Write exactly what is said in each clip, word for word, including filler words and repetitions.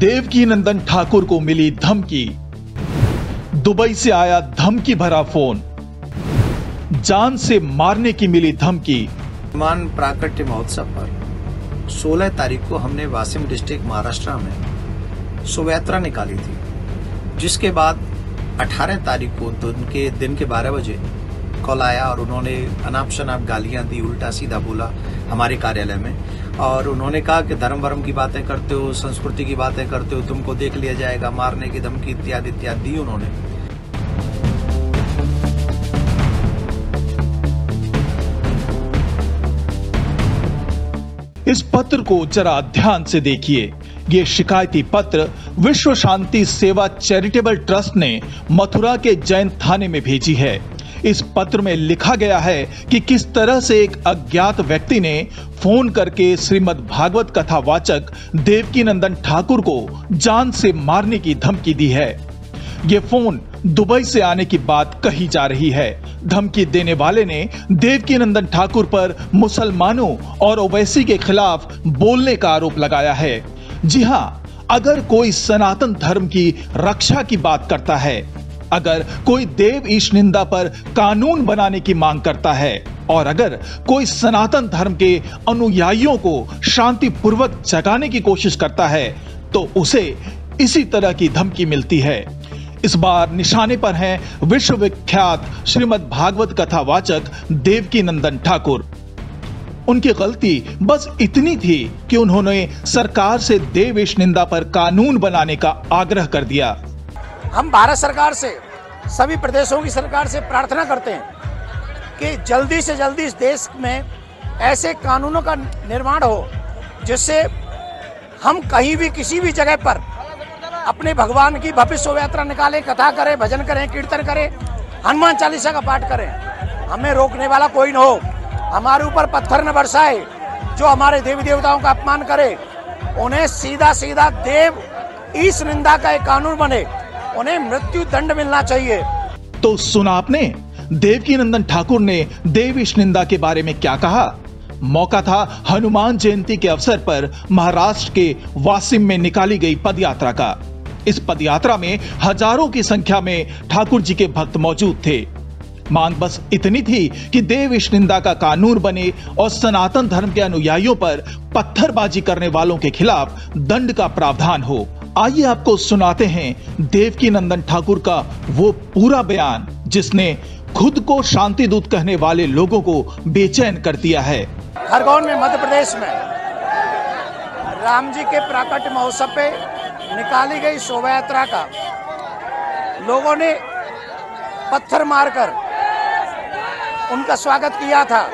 देवकीनंदन ठाकुर को मिली धमकी। दुबई से आया धमकी भरा फोन। जान से मारने की मिली धमकी। हनुमान प्राकट्य महोत्सव पर सोलह तारीख को हमने वाशिम डिस्ट्रिक्ट महाराष्ट्र में शोभा यात्रा निकाली थी, जिसके बाद अठारह तारीख को दिन के दिन के बारह बजे कॉल आया और उन्होंने अनाप शनाप गालियां दी, उल्टा सीधा बोला हमारे कार्यालय में। और उन्होंने कहा कि धर्म वर्म की बातें करते हो, संस्कृति की बातें करते हो, तुमको देख लिया जाएगा, मारने की धमकी इत्यादि इत्यादि दी उन्होंने। इस पत्र को जरा ध्यान से देखिए। ये शिकायती पत्र विश्व शांति सेवा चैरिटेबल ट्रस्ट ने मथुरा के जैन थाने में भेजी है। इस पत्र में लिखा गया है कि किस तरह से एक अज्ञात व्यक्ति ने फोन करके श्रीमद् भागवत कथावाचक देवकीनंदन ठाकुर को जान से मारने की धमकी दी है। ये फोन दुबई से आने की बात कही जा रही है। धमकी देने वाले ने देवकीनंदन ठाकुर पर मुसलमानों और ओवैसी के खिलाफ बोलने का आरोप लगाया है। जी हां, अगर कोई सनातन धर्म की रक्षा की बात करता है, अगर कोई देव ईश निंदा पर कानून बनाने की मांग करता है और अगर कोई सनातन धर्म के अनुयायियों को शांतिपूर्वक जगाने की कोशिश करता है, तो उसे इसी तरह की धमकी मिलती है। इस बार निशाने पर हैं विश्व विख्यात श्रीमद् भागवत कथावाचक देवकीनंदन ठाकुर। उनकी गलती बस इतनी थी कि उन्होंने सरकार से देव ईश निंदा पर कानून बनाने का आग्रह कर दिया। हम भारत सरकार से, सभी प्रदेशों की सरकार से प्रार्थना करते हैं कि जल्दी से जल्दी इस देश में ऐसे कानूनों का निर्माण हो जिससे हम कहीं भी किसी भी जगह पर अपने भगवान की भव्य शोभा यात्रा निकालें, कथा करें, भजन करें, कीर्तन करें, हनुमान चालीसा का पाठ करें। हमें रोकने वाला कोई न हो, हमारे ऊपर पत्थर न बरसाए, जो हमारे देवी देवताओं का अपमान करे उन्हें सीधा सीधा देव ईश निंदा का एक कानून बने, उन्हें मृत्यु दंड मिलना चाहिए। तो सुना आपने देवकीनंदन ठाकुर ने देव ईश निंदा के बारे में क्या कहा। मौका था हनुमान जयंती के अवसर पर महाराष्ट्र के वाशिम में निकाली गई पदयात्रा का। इस पदयात्रा में हजारों की संख्या में ठाकुर जी के भक्त मौजूद थे। मांग बस इतनी थी कि देव ईश निंदा का कानून बने और सनातन धर्म के अनुयायियों पर पत्थरबाजी करने वालों के खिलाफ दंड का प्रावधान हो। आइए आपको सुनाते हैं देवकीनंदन ठाकुर का वो पूरा बयान जिसने खुद को शांति दूत कहने वाले लोगों को बेचैन कर दिया है। खरगोन में मध्य प्रदेश में राम जी के प्राकट्य महोत्सव पे निकाली गई शोभा यात्रा का लोगों ने पत्थर मारकर उनका स्वागत किया था।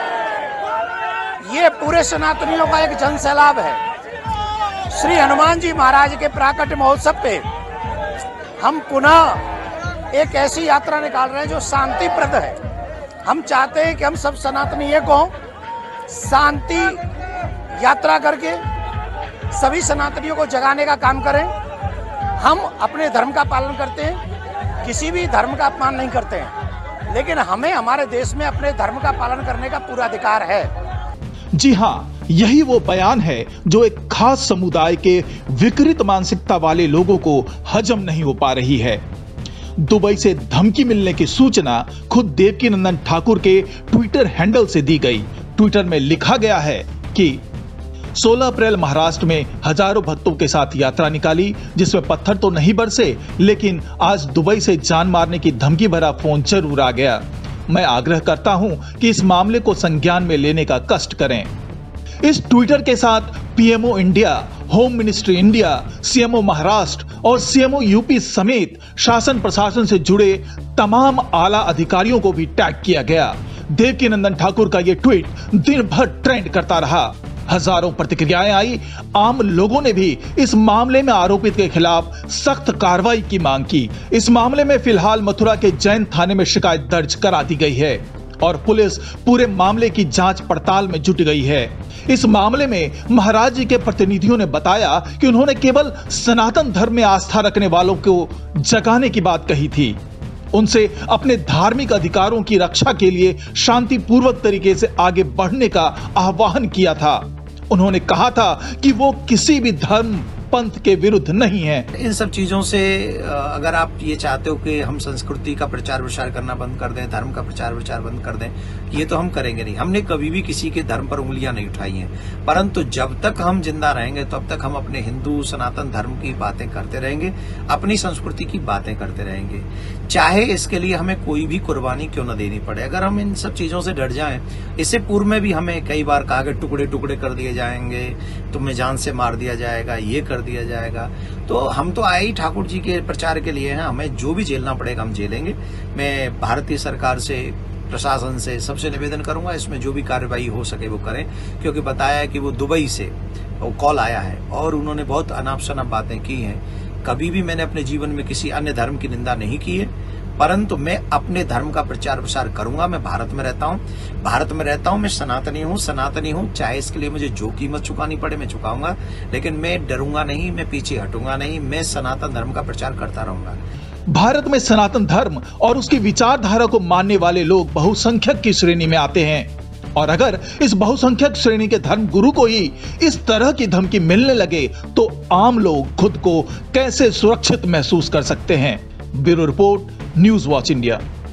ये पूरे सनातनियों का एक जन सैलाब है। श्री हनुमान जी महाराज के प्राकट्य महोत्सव पे हम पुनः एक ऐसी यात्रा निकाल रहे हैं जो शांतिप्रद है। हम चाहते हैं कि हम सब सनातनी एक हों, शांति यात्रा करके सभी सनातनियों को जगाने का काम करें। हम अपने धर्म का पालन करते हैं, किसी भी धर्म का अपमान नहीं करते हैं, लेकिन हमें हमारे देश में अपने धर्म का पालन करने का पूरा अधिकार है। जी हां, यही वो बयान है जो एक खास समुदाय के विकृत मानसिकता वाले लोगों को हजम नहीं हो पा रही है। दुबई से धमकी मिलने की सूचना खुद देवकीनंदन ठाकुर के ट्विटर हैंडल से दी गई। ट्विटर में लिखा गया है कि सोलह अप्रैल महाराष्ट्र में हजारों भक्तों के साथ यात्रा निकाली, जिसमें पत्थर तो नहीं बरसे, लेकिन आज दुबई से जान मारने की धमकी भरा फोन जरूर आ गया। मैं आग्रह करता हूं कि इस मामले को संज्ञान में लेने का कष्ट करें। इस ट्विटर के साथ PMO India, home ministry India, CMO Maharashtra और सीएमओ यूपी समेत शासन प्रशासन से जुड़े तमाम आला अधिकारियों को भी टैग किया गया। देवकीनंदन ठाकुर का यह ट्वीट दिन भर ट्रेंड करता रहा। हजारों प्रतिक्रियाएं आई। आम लोगों ने भी इस मामले में आरोपित के खिलाफ सख्त कार्रवाई की मांग की। इस मामले में फिलहाल मथुरा के जैन थाने में शिकायत दर्ज करा दी गई है और पुलिस पूरे मामले की जांच पड़ताल में जुट गई है। इस मामले में महाराज जी के प्रतिनिधियों ने बताया कि उन्होंने केवल सनातन धर्म में आस्था रखने वालों को जगाने की बात कही थी। उनसे अपने धार्मिक अधिकारों की रक्षा के लिए शांतिपूर्वक तरीके से आगे बढ़ने का आह्वान किया था। उन्होंने कहा था कि वो किसी भी धर्म, पंथ के विरुद्ध नहीं है। इन सब चीजों से अगर आप ये चाहते हो कि हम संस्कृति का प्रचार प्रसार करना बंद कर दें, धर्म का प्रचार प्रचार बंद कर दें, ये तो हम करेंगे नहीं। हमने कभी भी किसी के धर्म पर उंगलियां नहीं उठाई हैं, परंतु जब तक हम जिंदा रहेंगे तब तक हम अपने हिंदू सनातन धर्म की बातें करते रहेंगे, अपनी संस्कृति की बातें करते रहेंगे, चाहे इसके लिए हमें कोई भी कुर्बानी क्यों न देनी पड़े। अगर हम इन सब चीजों से डर जाएं, इससे पूर्व में भी हमें कई बार कहा कि टुकड़े टुकड़े कर दिए जाएंगे, तुम्हें जान से मार दिया जाएगा, ये कर दिया जाएगा, तो हम तो आए ही ठाकुर जी के प्रचार के लिए हैं। हमें जो भी झेलना पड़ेगा हम झेलेंगे। मैं भारतीय सरकार से, प्रशासन से सबसे निवेदन करूंगा, इसमें जो भी कार्रवाई हो सके वो करें, क्योंकि बताया है कि वो दुबई से वो कॉल आया है और उन्होंने बहुत अनाप शनाप बातें की हैं। कभी भी मैंने अपने जीवन में किसी अन्य धर्म की निंदा नहीं की है, परंतु मैं अपने धर्म का प्रचार प्रसार करूंगा। मैं भारत में रहता हूं, भारत में रहता हूं, मैं सनातनी हूं, सनातनी हूं, चाहे इसके लिए मुझे जो कीमत चुकानी पड़े मैं चुकाऊंगा, लेकिन मैं डरूंगा नहीं, मैं पीछे हटूंगा नहीं, मैं सनातन धर्म का प्रचार करता रहूंगा। भारत में सनातन धर्म और उसकी विचारधारा को मानने वाले लोग बहुसंख्यक की श्रेणी में आते हैं, और अगर इस बहुसंख्यक श्रेणी के धर्म गुरु को ही इस तरह की धमकी मिलने लगे तो आम लोग खुद को कैसे सुरक्षित महसूस कर सकते हैं। Bureau report, news watch India.